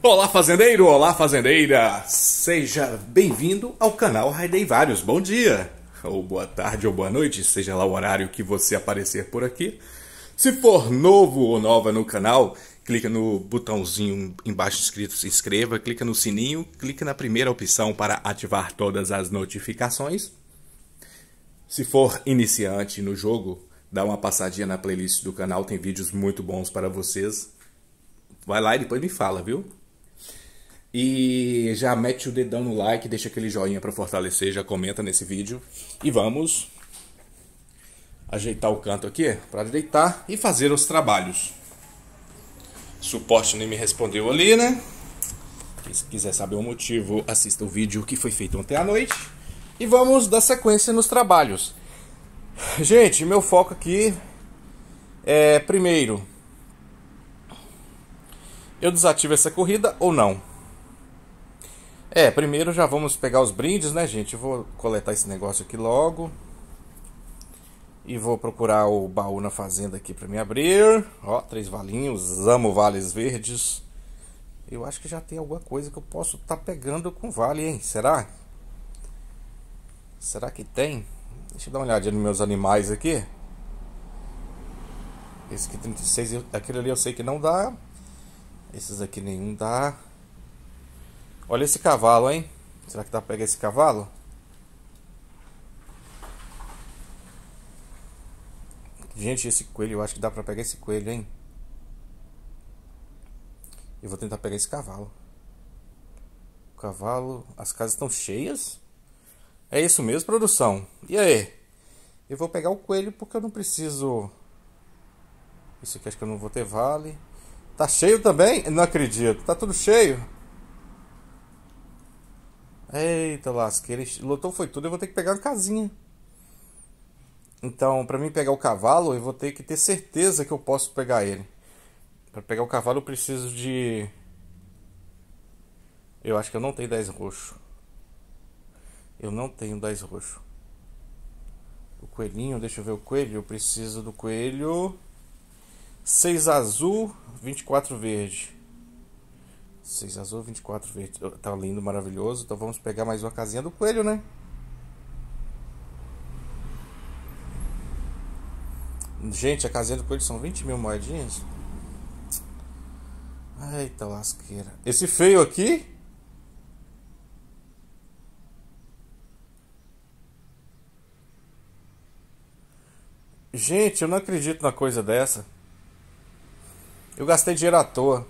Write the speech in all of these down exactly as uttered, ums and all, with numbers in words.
Olá fazendeiro, olá fazendeira, seja bem-vindo ao canal Raidei Vários. Bom dia, ou boa tarde, ou boa noite, seja lá o horário que você aparecer por aqui. Se for novo ou nova no canal, clica no botãozinho embaixo escrito se inscreva, clica no sininho, clica na primeira opção para ativar todas as notificações. Se for iniciante no jogo, dá uma passadinha na playlist do canal, tem vídeos muito bons para vocês. Vai lá e depois me fala, viu? E já mete o dedão no like, deixa aquele joinha para fortalecer, já comenta nesse vídeo. E vamos ajeitar o canto aqui para deitar e fazer os trabalhos. Suporte nem me respondeu ali, né? Se quiser saber o motivo, assista o vídeo que foi feito ontem à noite. E vamos dar sequência nos trabalhos. Gente, meu foco aqui é, primeiro, eu desativo essa corrida ou não? É, primeiro já vamos pegar os brindes, né, gente? Eu vou coletar esse negócio aqui logo. E vou procurar o baú na fazenda aqui pra me abrir. Ó, três valinhos, amo vales verdes. Eu acho que já tem alguma coisa que eu posso estar tá pegando com vale, hein? Será? Será que tem? Deixa eu dar uma olhadinha nos meus animais aqui. Esse aqui trinta e seis, aquele ali eu sei que não dá. Esses aqui nenhum dá. Olha esse cavalo, hein? Será que dá pra pegar esse cavalo? Gente, esse coelho, eu acho que dá pra pegar esse coelho, hein? Eu vou tentar pegar esse cavalo. O cavalo... As casas estão cheias? É isso mesmo, produção? E aí? Eu vou pegar o coelho porque eu não preciso... Isso aqui acho que eu não vou ter vale. Tá cheio também? Não acredito. Tá tudo cheio. Eita lasqueira, lotou foi tudo, eu vou ter que pegar uma casinha. Então, pra mim pegar o cavalo, eu vou ter que ter certeza que eu posso pegar ele. Pra pegar o cavalo eu preciso de... Eu acho que eu não tenho dez roxo. Eu não tenho dez roxo. O coelhinho, deixa eu ver o coelho, eu preciso do coelho... seis azul, vinte e quatro verde. seis azul, vinte e quatro verde. Tá lindo, maravilhoso. Então vamos pegar mais uma casinha do coelho, né? Gente, a casinha do coelho são vinte mil moedinhas. Eita lasqueira. Esse feio aqui. Gente, eu não acredito numa coisa dessa. Eu gastei dinheiro à toa.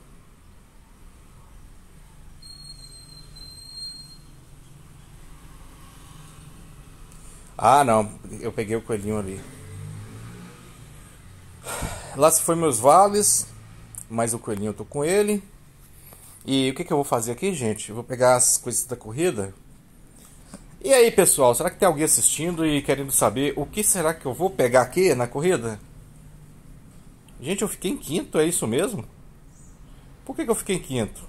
Ah, não. Eu peguei o coelhinho ali. Lá se foi meus vales. Mas o coelhinho eu tô com ele. E o que, que eu vou fazer aqui, gente? Eu vou pegar as coisas da corrida. E aí, pessoal? Será que tem alguém assistindo e querendo saber o que será que eu vou pegar aqui na corrida? Gente, eu fiquei em quinto, é isso mesmo? Por que, que eu fiquei em quinto?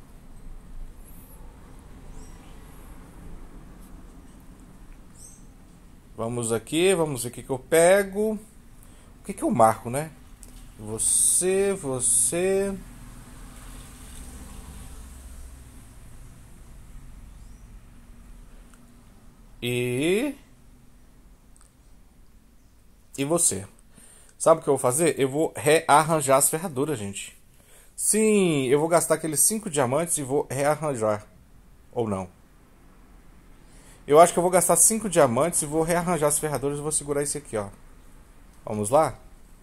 Vamos aqui, vamos ver o que, que eu pego. O que, que eu marco, né? Você, você... E... E você. Sabe o que eu vou fazer? Eu vou rearranjar as ferraduras, gente. Sim, eu vou gastar aqueles cinco diamantes e vou rearranjar. Ou não? Eu acho que eu vou gastar cinco diamantes e vou rearranjar as ferraduras e vou segurar esse aqui, ó. Vamos lá?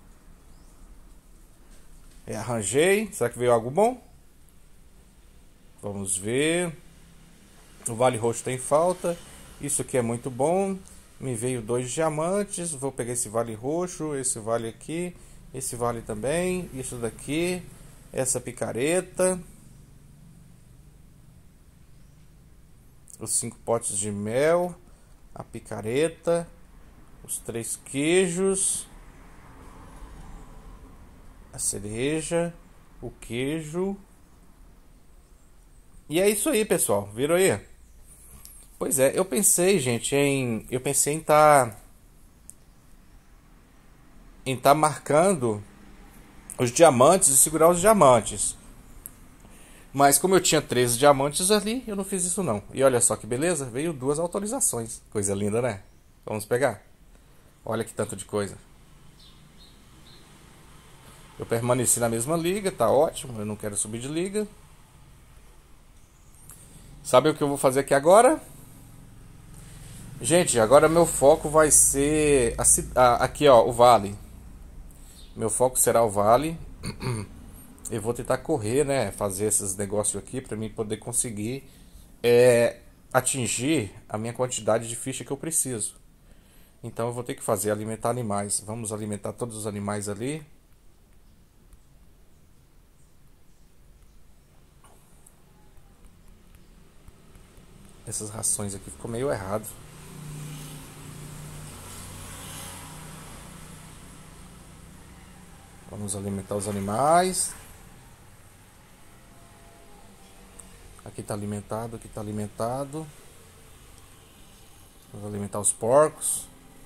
Rearranjei. Será que veio algo bom? Vamos ver. O vale roxo tem falta. Isso aqui é muito bom. Me veio dois diamantes. Vou pegar esse vale roxo, esse vale aqui, esse vale também, isso daqui, essa picareta. Os cinco potes de mel, a picareta, os três queijos, a cereja, o queijo. E é isso aí, pessoal. Viram aí? Pois é, eu pensei, gente, em eu pensei em tá em tá marcando os diamantes e segurar os diamantes. Mas como eu tinha treze diamantes ali, eu não fiz isso não. E olha só que beleza, veio duas autorizações. Coisa linda, né? Vamos pegar. Olha que tanto de coisa. Eu permaneci na mesma liga, tá ótimo. Eu não quero subir de liga. Sabe o que eu vou fazer aqui agora? Gente, agora meu foco vai ser a, a, aqui, ó, o vale. Meu foco será o vale. Eu vou tentar correr, né? Fazer esses negócios aqui para mim poder conseguir é, atingir a minha quantidade de ficha que eu preciso. Então eu vou ter que fazer alimentar animais. Vamos alimentar todos os animais ali. Essas rações aqui ficou meio errado. Vamos alimentar os animais. Aqui está alimentado, aqui está alimentado. Vamos alimentar os porcos.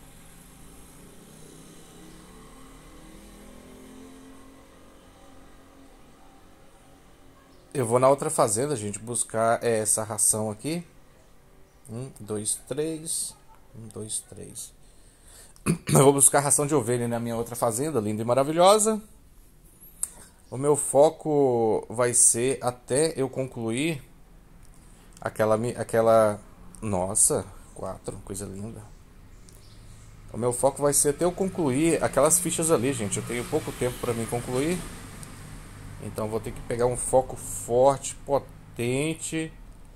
Eu vou na outra fazenda, gente, buscar essa ração aqui. Um, dois, três. Um, dois, três. Eu vou buscar ração de ovelha na minha outra fazenda, linda e maravilhosa. O meu foco vai ser até eu concluir aquela... aquela... Nossa, quatro, coisa linda. O meu foco vai ser até eu concluir aquelas fichas ali, gente. Eu tenho pouco tempo para me concluir. Então vou ter que pegar um foco forte, potente.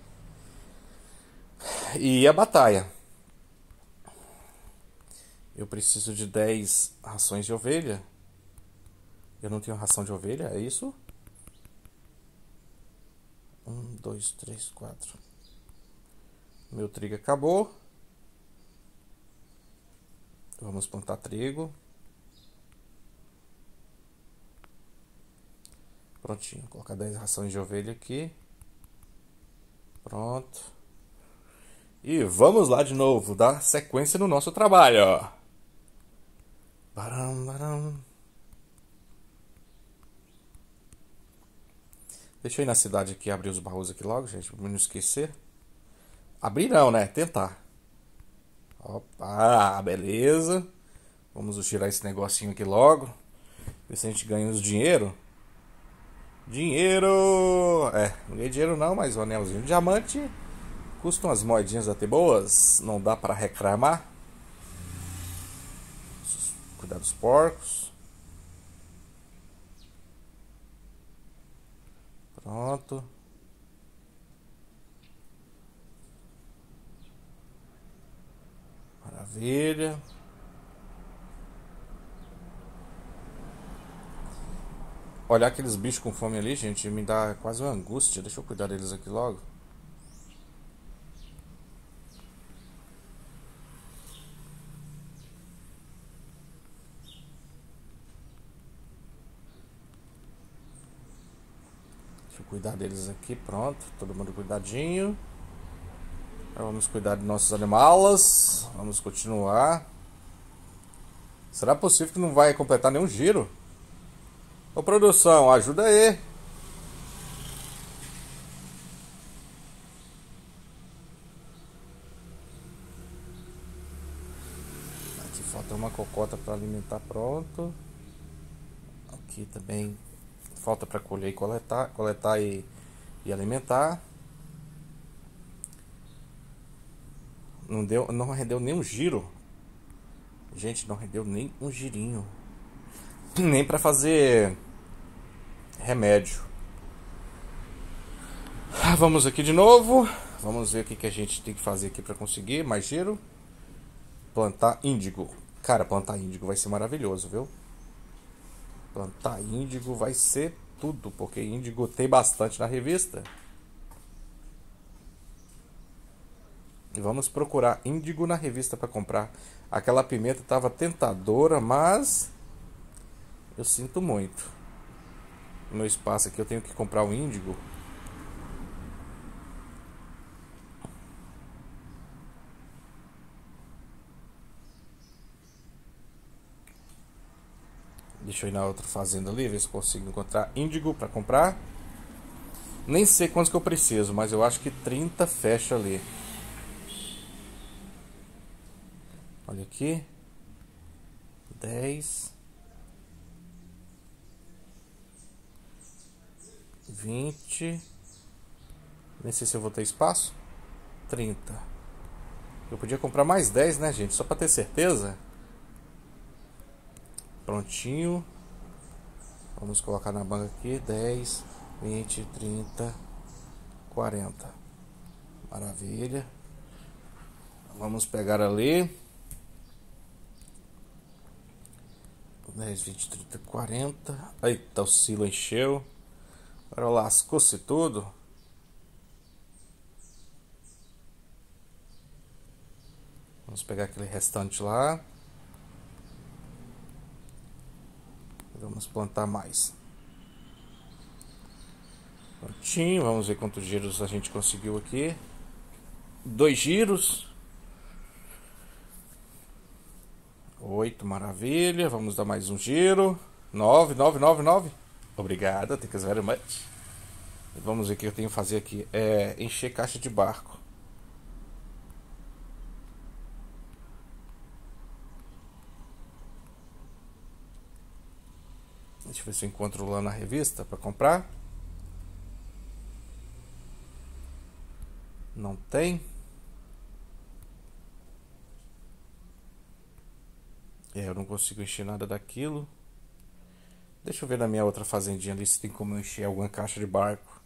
E a batalha. Eu preciso de dez rações de ovelha. Eu não tenho ração de ovelha, é isso? Um, dois, três, quatro. Meu trigo acabou. Vamos plantar trigo. Prontinho, vou colocar dez rações de ovelha aqui. Pronto. E vamos lá de novo, dar sequência no nosso trabalho, ó. Baram, baram. Deixa eu ir na cidade aqui, abrir os baús aqui logo, gente, pra não esquecer. Abrir não, né? Tentar. Opa, beleza. Vamos tirar esse negocinho aqui logo. Ver se a gente ganha uns dinheiro. Dinheiro! É, não ganhei dinheiro não, mas o anelzinho de diamante custa umas moedinhas até boas. Não dá para reclamar. Cuidar dos porcos. Pronto. Maravilha. Olhar aqueles bichos com fome ali, gente, me dá quase uma angústia. Deixa eu cuidar deles aqui logo. Deixa eu cuidar deles aqui, pronto. Todo mundo cuidadinho. Agora vamos cuidar de nossos animais. Vamos continuar. Será possível que não vai completar nenhum giro? Ô produção, ajuda aí. Aqui falta uma cocota para alimentar, pronto. Aqui também falta para colher e coletar, coletar e, e alimentar. Não deu, não rendeu nem um giro. Gente, não rendeu nem um girinho. Nem para fazer remédio. Vamos aqui de novo. Vamos ver o que, que a gente tem que fazer aqui para conseguir mais giro. Plantar índigo. Cara, plantar índigo vai ser maravilhoso, viu? Plantar índigo vai ser tudo, porque índigo tem bastante na revista. E vamos procurar índigo na revista para comprar. Aquela pimenta estava tentadora, mas eu sinto muito. No meu espaço aqui eu tenho que comprar o índigo. Deixa eu ir na outra fazenda ali, ver se consigo encontrar índigo para comprar. Nem sei quantos que eu preciso, mas eu acho que trinta fecha ali. Olha aqui. dez. vinte. Nem sei se eu vou ter espaço. trinta. Eu podia comprar mais dez, né, gente? Só pra ter certeza. Prontinho. Vamos colocar na banca aqui. dez, vinte, trinta, quarenta. Maravilha. Vamos pegar ali. dez, vinte, trinta, quarenta. Eita, o silo encheu. Agora lascou-se tudo. Vamos pegar aquele restante lá. Vamos plantar mais. Prontinho. Vamos ver quantos giros a gente conseguiu aqui. Dois giros. Oito, maravilha. Vamos dar mais um giro. Nove, nove, nove, nove. Obrigado, thank you very much. Vamos ver o que eu tenho que fazer aqui. É encher caixa de barco. Deixa eu ver se eu encontro lá na revista para comprar. Não tem. É, eu não consigo encher nada daquilo. Deixa eu ver na minha outra fazendinha ali se tem como eu encher alguma caixa de barco.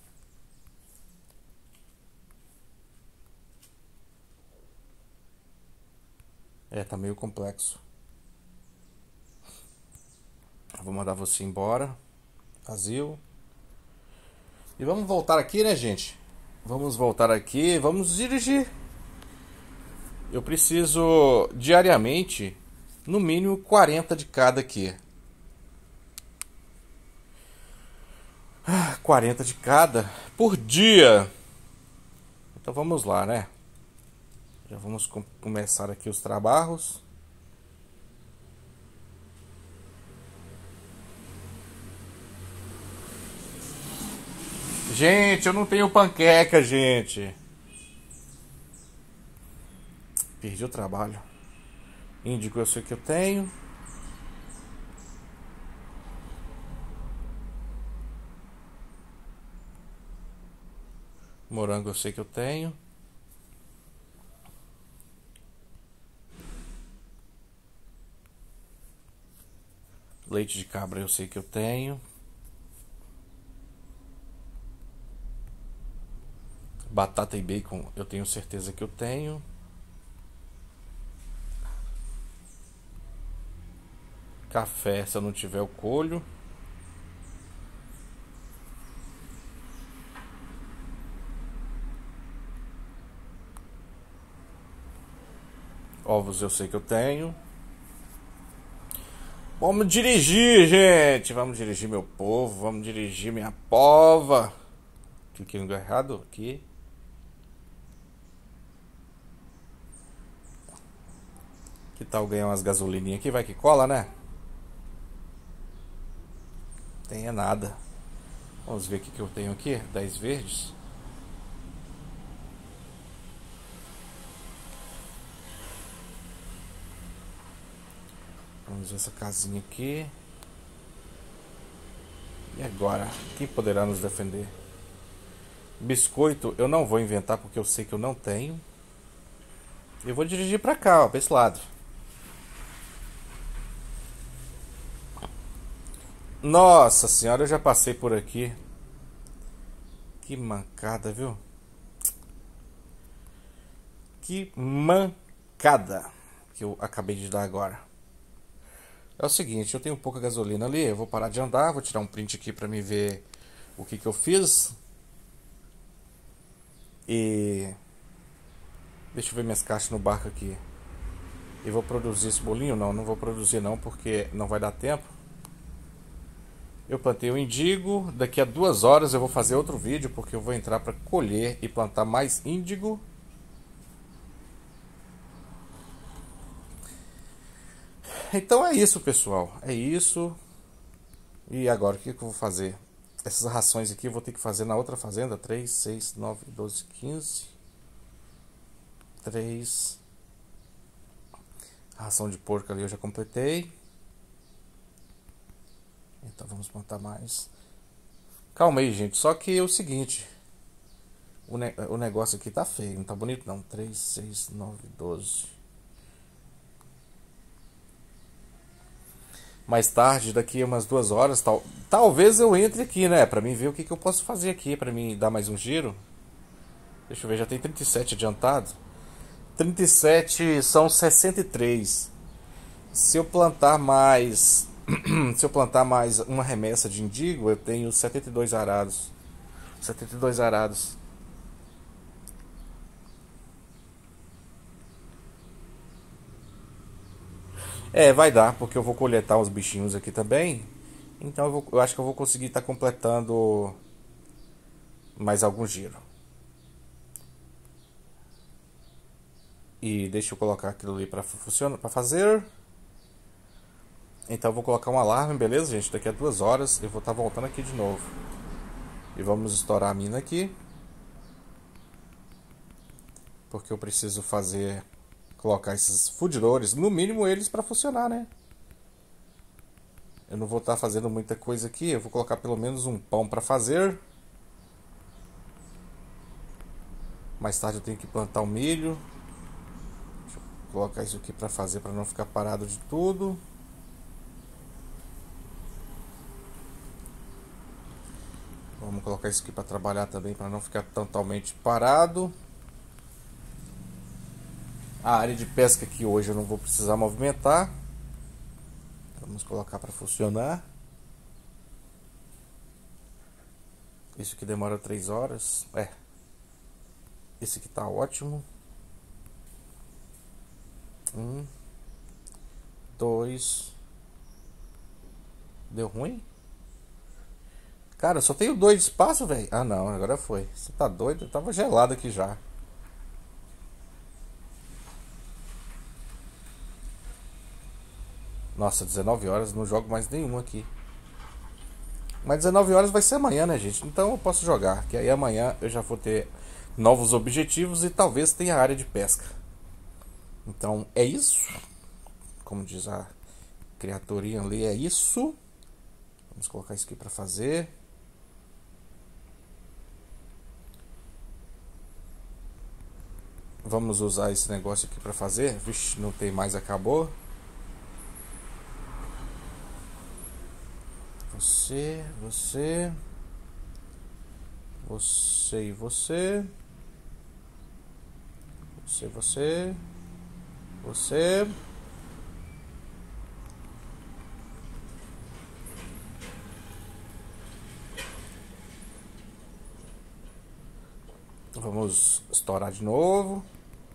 É, tá meio complexo. Eu vou mandar você embora. Vazio. E vamos voltar aqui, né, gente? Vamos voltar aqui. Vamos dirigir. Eu preciso diariamente, no mínimo quarenta de cada aqui. quarenta de cada por dia. Então vamos lá, né? Já vamos com começar aqui os trabalhos. Gente, eu não tenho panqueca, gente. Perdi o trabalho. Índigo eu sei que eu tenho. Morango eu sei que eu tenho. Leite de cabra eu sei que eu tenho. Batata e bacon eu tenho certeza que eu tenho. Café, se eu não tiver, eu colho. Ovos eu sei que eu tenho. Vamos dirigir, gente. Vamos dirigir, meu povo. Vamos dirigir, minha pova. Cliquei no lugar errado aqui. Que tal ganhar umas gasolininhas aqui? Vai que cola, né? Tem é nada. Vamos ver o que, que eu tenho aqui. dez verdes. Vamos ver essa casinha aqui. E agora? Quem poderá nos defender? Biscoito eu não vou inventar porque eu sei que eu não tenho. Eu vou dirigir pra cá, ó, pra esse lado. Nossa senhora, eu já passei por aqui. Que mancada, viu? Que mancada que eu acabei de dar agora. É o seguinte, eu tenho pouca gasolina ali, eu vou parar de andar, vou tirar um print aqui pra me ver o que que eu fiz. E deixa eu ver minhas caixas no barco aqui. E vou produzir esse bolinho? Não, não vou produzir não, porque não vai dar tempo. Eu plantei o índigo, daqui a duas horas eu vou fazer outro vídeo, porque eu vou entrar para colher e plantar mais índigo. Então é isso, pessoal, é isso. E agora o que, que eu vou fazer? Essas rações aqui eu vou ter que fazer na outra fazenda. Três, seis, nove, doze, quinze. Três. A ração de porco ali eu já completei. Então vamos montar mais. Calma aí, gente. Só que é o seguinte. O, ne o negócio aqui tá feio. Não tá bonito não. Três, seis, nove, doze. Mais tarde, daqui a umas duas horas, tal, talvez eu entre aqui, né? Pra mim ver o que, que eu posso fazer aqui. Pra mim dar mais um giro. Deixa eu ver, já tem trinta e sete adiantado. trinta e sete são sessenta e três. Se eu plantar mais... Se eu plantar mais uma remessa de indigo, eu tenho setenta e dois arados. setenta e dois arados. É, vai dar, porque eu vou coletar os bichinhos aqui também. Então eu, vou, eu acho que eu vou conseguir estar completando mais algum giro. E deixa eu colocar aquilo ali para funcionar, para fazer. Então eu vou colocar um alarme, beleza, gente? Daqui a duas horas eu vou estar voltando aqui de novo. E vamos estourar a mina aqui. Porque eu preciso fazer... Colocar esses fundidores, no mínimo eles para funcionar, né? Eu não vou estar fazendo muita coisa aqui. Eu vou colocar pelo menos um pão para fazer. Mais tarde eu tenho que plantar o milho. Deixa eu colocar isso aqui para fazer, para não ficar parado de tudo. Vamos colocar isso aqui para trabalhar também, para não ficar totalmente parado. A área de pesca aqui hoje eu não vou precisar movimentar. Vamos colocar para funcionar. Isso aqui demora três horas. É. Esse aqui tá ótimo. Um. Dois. Deu ruim? Cara, eu só tenho dois de espaço, velho. Ah, não. Agora foi. Você tá doido? Eu tava gelado aqui já. Nossa, dezenove horas, não jogo mais nenhum aqui. Mas dezenove horas vai ser amanhã, né, gente? Então eu posso jogar, que aí amanhã eu já vou ter novos objetivos e talvez tenha área de pesca. Então é isso. Como diz a criaturinha ali, é isso. Vamos colocar isso aqui para fazer. Vamos usar esse negócio aqui para fazer. Vixe, não tem mais, acabou. Você, você, você e você, você, você, você. Vamos estourar de novo.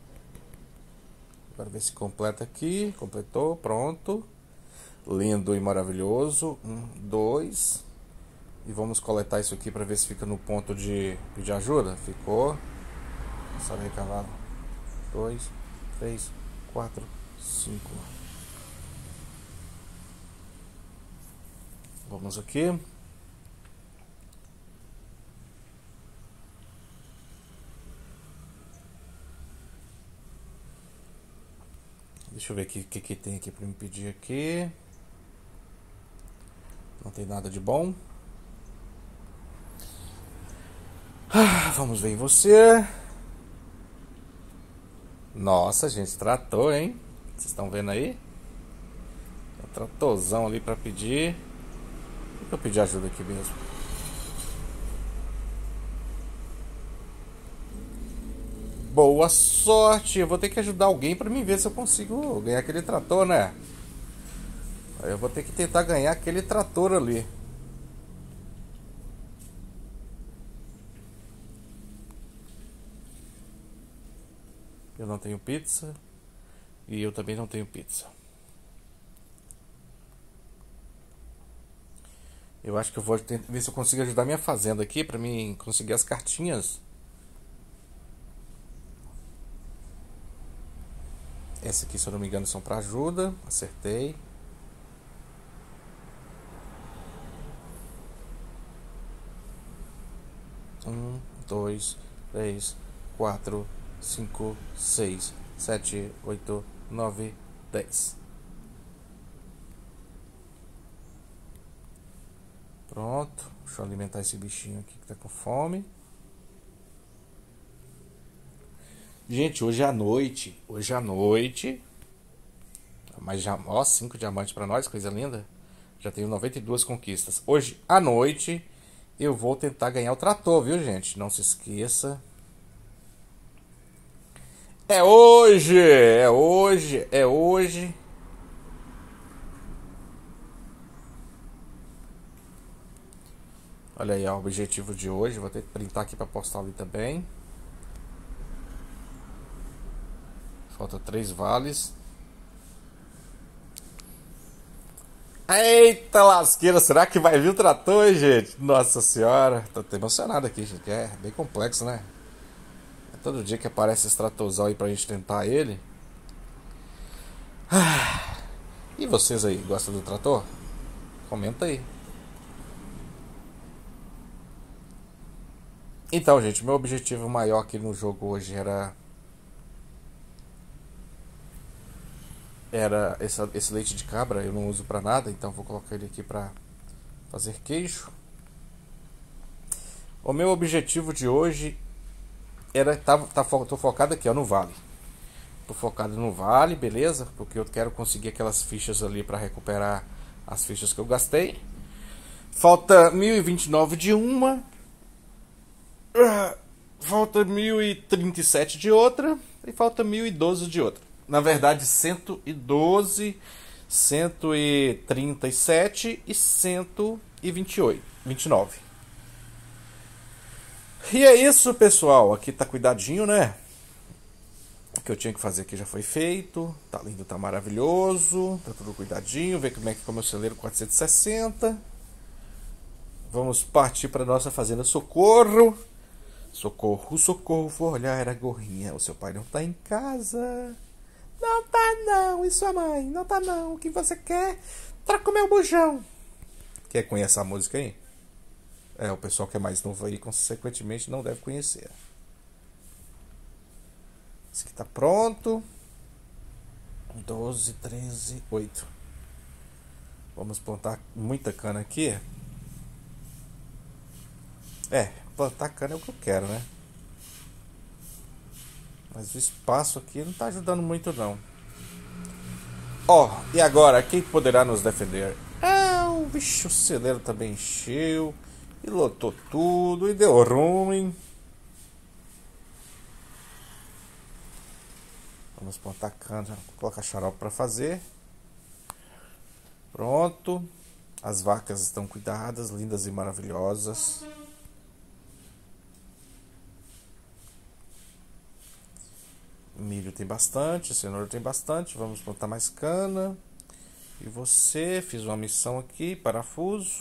Agora ver se completa aqui. Completou, pronto. Lindo e maravilhoso. Um, dois. E vamos coletar isso aqui para ver se fica no ponto de pedir ajuda. Ficou. Sabe aí, cavalo. Dois, três, quatro, cinco. Vamos aqui. Deixa eu ver o que, que, que tem aqui para me pedir aqui. Não tem nada de bom. Ah, vamos ver em você. Nossa, gente, tratou, hein? Vocês estão vendo aí? Um tratorzão ali para pedir. Deixa eu pedir ajuda aqui mesmo. Boa sorte. Eu vou ter que ajudar alguém para me ver se eu consigo ganhar aquele trator, né? Eu vou ter que tentar ganhar aquele trator ali. Eu não tenho pizza. E eu também não tenho pizza. Eu acho que eu vou tentar ver se eu consigo ajudar minha fazenda aqui para mim conseguir as cartinhas. Essa aqui, se eu não me engano, são para ajuda. Acertei. Um, dois, três, quatro, cinco, seis, sete, oito, nove, dez. Pronto. Deixa eu alimentar esse bichinho aqui que tá com fome. Gente, hoje à noite, hoje à noite, mas já, ó, cinco diamantes pra nós, coisa linda. Já tenho noventa e duas conquistas. Hoje à noite eu vou tentar ganhar o trator, viu, gente? Não se esqueça. É hoje, é hoje, é hoje. Olha aí, ó, o objetivo de hoje. Vou ter que printar aqui pra postar ali também. Falta três vales. Eita lasqueira, será que vai vir o trator, gente? Nossa senhora, tô até emocionado aqui, gente. É bem complexo, né? É todo dia que aparece esse tratorzão aí pra gente tentar ele. E vocês aí, gostam do trator? Comenta aí. Então, gente, meu objetivo maior aqui no jogo hoje era... Era esse, esse leite de cabra, eu não uso pra nada, então vou colocar ele aqui pra fazer queijo. O meu objetivo de hoje era... Tá, tá, tô focado aqui, ó, no vale. Tô focado no vale, beleza? Porque eu quero conseguir aquelas fichas ali pra recuperar as fichas que eu gastei. Falta mil e vinte e nove de uma. Falta mil e trinta e sete de outra. E falta mil e doze de outra. Na verdade, cento e doze, cento e trinta e sete e cento e vinte e oito, vinte e nove. E é isso, pessoal. Aqui tá cuidadinho, né? O que eu tinha que fazer aqui já foi feito. Tá lindo, tá maravilhoso. Tá tudo cuidadinho. Vê como é que ficou meu celeiro quatrocentos e sessenta. Vamos partir para nossa fazenda Socorro. Socorro, socorro, vou olhar a gorrinha. O seu pai não tá em casa. Não tá não, e sua mãe? Não tá não, o que você quer? Troca o meu bujão. Quer conhecer a música aí? É, o pessoal que é mais novo aí, consequentemente, não deve conhecer. Esse aqui tá pronto. doze, treze, oito. Vamos plantar muita cana aqui. É, plantar cana é o que eu quero, né? Mas o espaço aqui não tá ajudando muito não. Ó, oh, e agora? Quem poderá nos defender? Ah, o bicho celeiro também encheu. E lotou tudo. E deu ruim. Vamos plantar cana. Colocar xarope para fazer. Pronto. As vacas estão cuidadas, lindas e maravilhosas. Milho tem bastante, cenoura tem bastante. Vamos plantar mais cana. E você, fiz uma missão aqui, parafuso.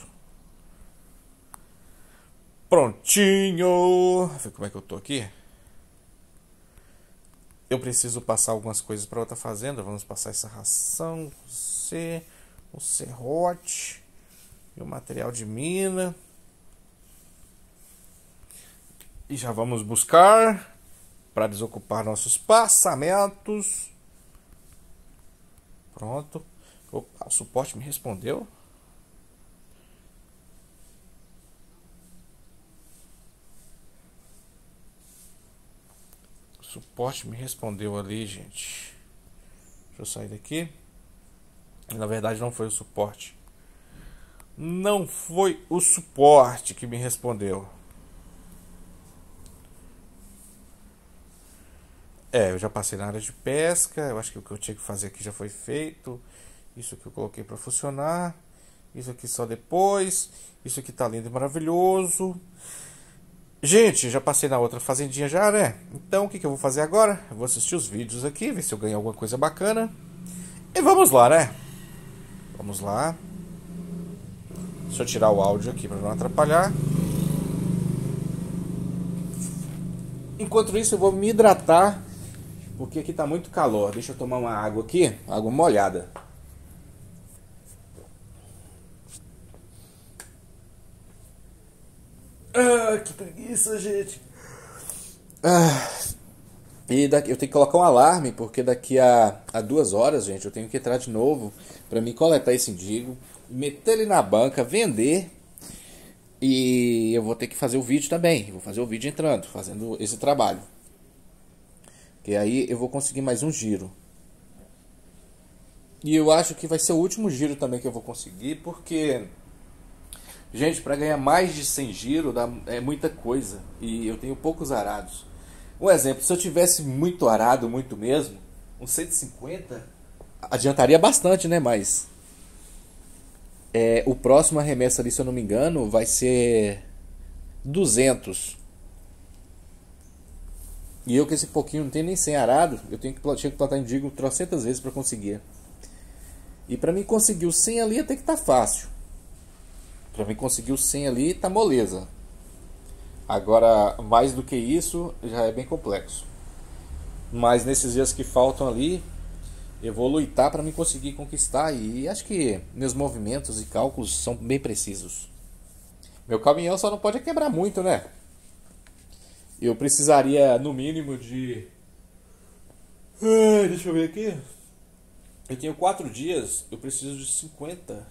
Prontinho. Vê como é que eu tô aqui. Eu preciso passar algumas coisas para outra fazenda. Vamos passar essa ração, você, o serrote e o material de mina. E já vamos buscar para desocupar nossos passamentos. Pronto. Opa, o suporte me respondeu. O suporte me respondeu ali, gente. Deixa eu sair daqui. Na verdade não foi o suporte. Não foi o suporte que me respondeu. É, eu já passei na área de pesca. Eu acho que o que eu tinha que fazer aqui já foi feito. Isso aqui eu coloquei para funcionar. Isso aqui só depois. Isso aqui tá lindo e maravilhoso. Gente, já passei na outra fazendinha já, né? Então o que, que eu vou fazer agora? Eu vou assistir os vídeos aqui, ver se eu ganho alguma coisa bacana. E vamos lá, né? Vamos lá. Deixa eu tirar o áudio aqui para não atrapalhar. Enquanto isso eu vou me hidratar, porque aqui tá muito calor. Deixa eu tomar uma água aqui, água molhada. Ah, que preguiça, gente. Ah, e daqui, eu tenho que colocar um alarme, porque daqui a, a duas horas, gente, eu tenho que entrar de novo para mim coletar esse indigo, meter ele na banca, vender. E eu vou ter que fazer o vídeo também. Vou fazer o vídeo entrando, fazendo esse trabalho. Que aí eu vou conseguir mais um giro. E eu acho que vai ser o último giro também que eu vou conseguir, porque, gente, para ganhar mais de cem giros dá, é muita coisa. E eu tenho poucos arados. Um exemplo, se eu tivesse muito arado, muito mesmo, uns cento e cinquenta, adiantaria bastante, né? Mas é, o próximo arremesso ali, se eu não me engano, vai ser duzentos. E eu com esse pouquinho não tenho nem cem arado, eu tenho que, tinha que plantar indigo trocentas vezes para conseguir. E para mim conseguir o cem ali até que tá fácil. Para mim conseguir o cem ali tá moleza. Agora, mais do que isso, já é bem complexo. Mas nesses dias que faltam ali, eu vou lutar para me conseguir conquistar. E acho que meus movimentos e cálculos são bem precisos. Meu caminhão só não pode quebrar muito, né? Eu precisaria no mínimo de... Ai, deixa eu ver aqui. Eu tenho quatro dias, eu preciso de cinquenta.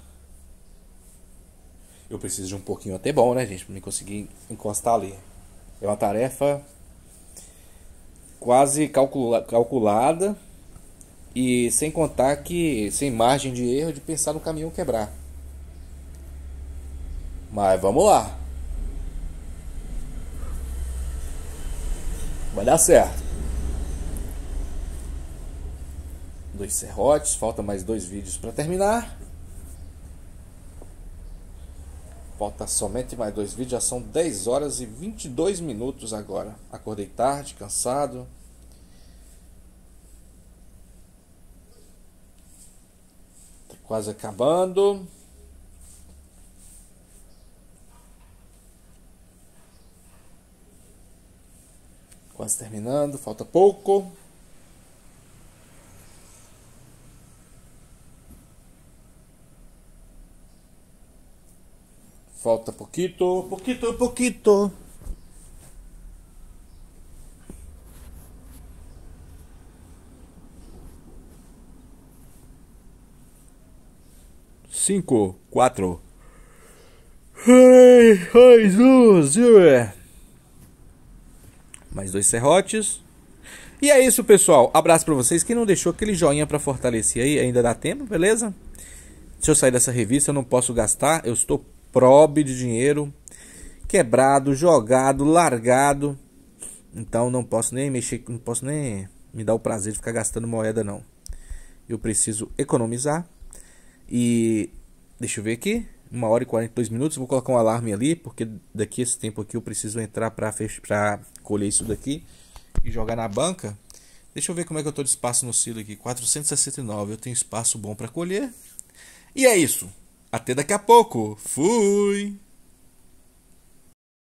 Eu preciso de um pouquinho até bom, né, gente? Pra me conseguir encostar ali. É uma tarefa quase calcula calculada. E sem contar que sem margem de erro de pensar no caminhão quebrar. Mas vamos lá. Vai dar certo. Dois serrotes. Falta mais dois vídeos para terminar. Falta somente mais dois vídeos. Já são dez horas e vinte e dois minutos agora. Acordei tarde, cansado. Tá quase acabando. Quase terminando. Falta pouco. Falta pouquito, pouquito, pouquito. Cinco, quatro. Ai, ai, Jesus. Mais dois serrotes. E é isso, pessoal. Abraço pra vocês. Quem não deixou aquele joinha pra fortalecer aí, ainda dá tempo, beleza? Se eu sair dessa revista, eu não posso gastar. Eu estou probe de dinheiro, quebrado, jogado, largado. Então não posso nem mexer, não posso nem me dar o prazer de ficar gastando moeda, não. Eu preciso economizar. E deixa eu ver aqui, uma hora e quarenta e dois minutos. Vou colocar um alarme ali, porque daqui a esse tempo aqui eu preciso entrar para para colher isso daqui e jogar na banca. Deixa eu ver como é que eu tô de espaço no silo aqui. quatrocentos e sessenta e nove, eu tenho espaço bom para colher. E é isso. Até daqui a pouco. Fui!